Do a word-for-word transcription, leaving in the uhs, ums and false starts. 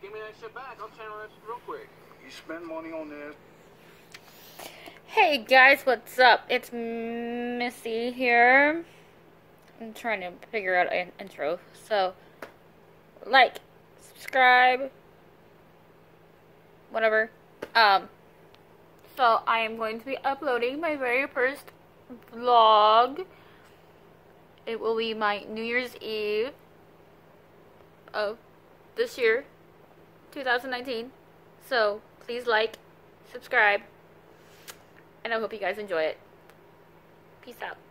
Give me that shit back. I'll channel that shit real quick. You spend money on this. Hey guys, what's up? It's Missy here. I'm trying to figure out an intro. So, like, subscribe, whatever. Um, so I am going to be uploading my very first vlog. It will be my New Year's Eve of this year, two thousand nineteen. So please like, subscribe, and I hope you guys enjoy it. Peace out.